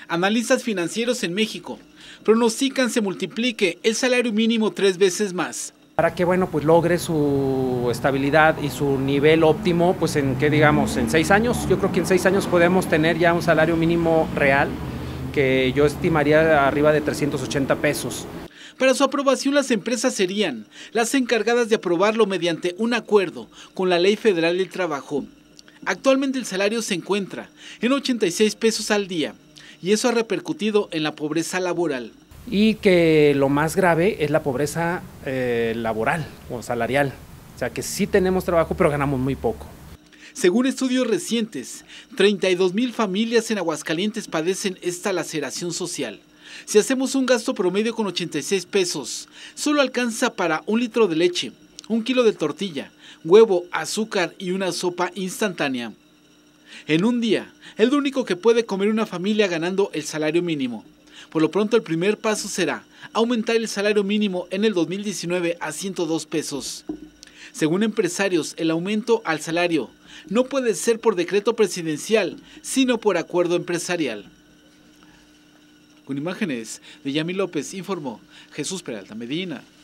Analistas financieros en México pronostican se multiplique el salario mínimo 3 veces más. Para que pues logre su estabilidad y su nivel óptimo, pues en 6 años, yo creo que en 6 años podemos tener ya un salario mínimo real que yo estimaría arriba de 380 pesos. Para su aprobación, las empresas serían las encargadas de aprobarlo mediante un acuerdo con la Ley Federal del Trabajo. Actualmente el salario se encuentra en 86 pesos al día y eso ha repercutido en la pobreza laboral. Y que lo más grave es la pobreza laboral o salarial. O sea que sí tenemos trabajo, pero ganamos muy poco. Según estudios recientes, 32,000 familias en Aguascalientes padecen esta laceración social. Si hacemos un gasto promedio con 86 pesos, solo alcanza para 1 litro de leche, 1 kilo de tortilla, huevo, azúcar y una sopa instantánea. En un día, es lo único que puede comer una familia ganando el salario mínimo. Por lo pronto, el primer paso será aumentar el salario mínimo en el 2019 a 102 pesos. Según empresarios, el aumento al salario no puede ser por decreto presidencial, sino por acuerdo empresarial. Con imágenes de Yami López, informó Jesús Peralta Medina.